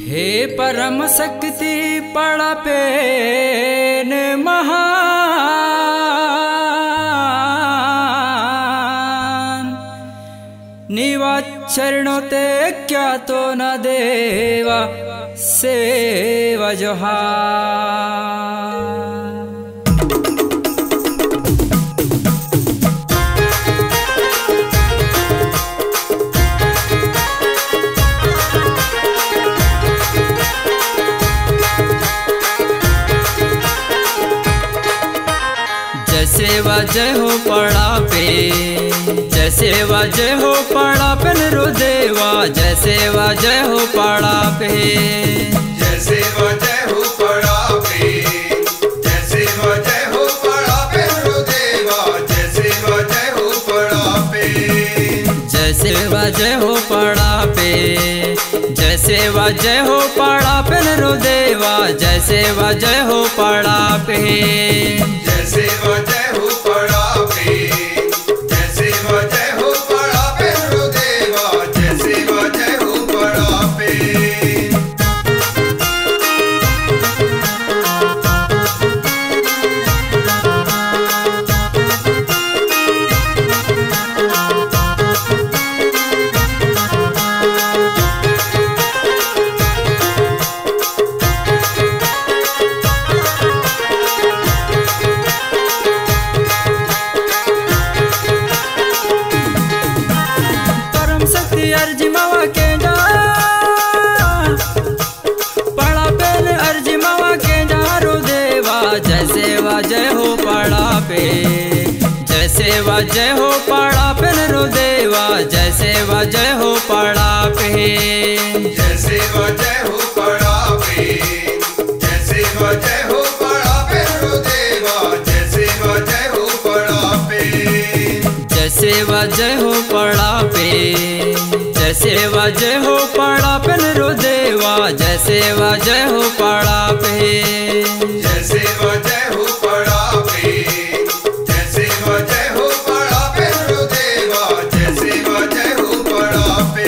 हे परम शक्ति पड़पेन महान, निवा चरणों ते क्या तो न देवा सेवा जोहार। सेवा जय हो पड़ा पे, जय सेवा जय हो पड़ा पे निरुदेवा, जय सेवा जय हो पड़ा पे, जय सेवा जय हो पड़ा पे, जय सेवा जय हो पड़ा पे निरुदेवा, जय सेवा जय हो पड़ा पे, जय सेवा जय हो पड़ा पे, जय सेवा जय हो पड़ा पे निरुदेवा, जय सेवा जय हो पड़ा पे, जय सेवा जय हो पड़ा पे, जय सेवा जय हो पड़ा पे निरुदेवा, जय सेवा जय हो पड़ा पे। अर्जी मावा के जा पड़ा पेन, अर्जी मावा के जा रुदेवा, जय सेवा जय हो पड़ा पे, जय सेवा जय हो पड़ा पेन रुदेवा, जय सेवा जय हो पड़ा पे, जय सेवा जय हो पड़ा पे, जय सेवा जय हो पड़ा पे निरुदेवा, जय सेवा जय हो पड़ा पे, जय सेवा जय हो पड़ा पे, जय सेवा जय हो पड़ा पे निरुदेवा, जय सेवा जय हो पड़ा पे, जय सेवा जय हो पड़ा पे, जय सेवा जय हो पड़ा पे निरुदेवा, जय सेवा जय हो पड़ा पे।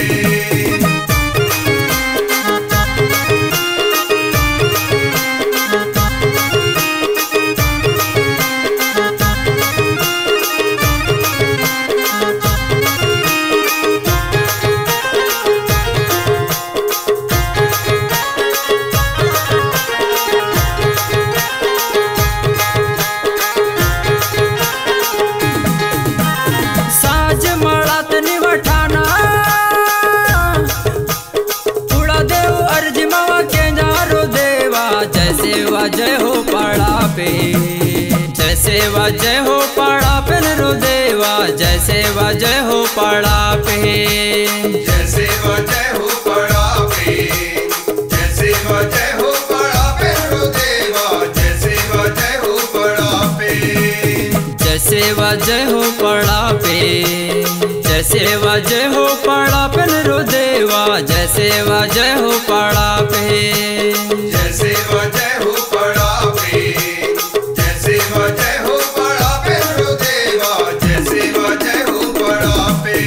जय सेवा जय हो पड़ा पे, जय सेवा जय हो पड़ा पे निरुदेवा, जय सेवा जय हो पड़ा पे, जय सेवा जय हो पड़ा पे, जय सेवा जय हो पड़ा पे निरुदेवा, जय सेवा जय हो पड़ा पे, जय सेवा जय हो पड़ा पे, जय सेवा जय हो पड़ा पे निरुदेवा, जय सेवा जय हो पड़ा पे, जय सेवा जय हो पड़ा पे, जय सेवा जय हो पड़ा पे निरुदेवा, जय सेवा जय हो पड़ा पे।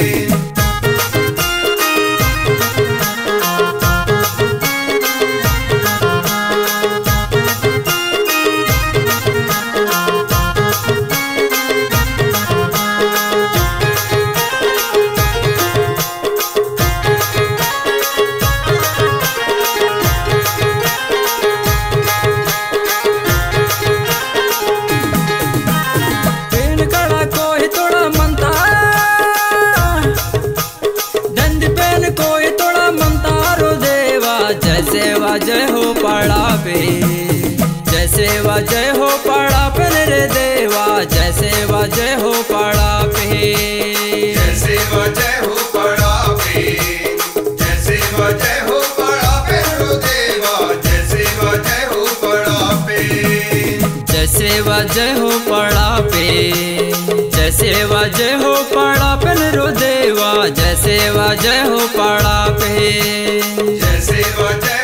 जय सेवा जय हो पड़ा पे, जय सेवा जय हो पड़ा पे निरुदेवा, जय सेवा जय हो पड़ा पे, जय सेवा जय हो पड़ा पे, जय सेवा जय हो पड़ा पे निरुदेवा, जय सेवा जय हो पड़ा पे, जय सेवा जय हो पड़ा पे, जय सेवा जय हो पड़ा पे निरुदेवा, जय सेवा जय हो पड़ा पे, जय सेवा जय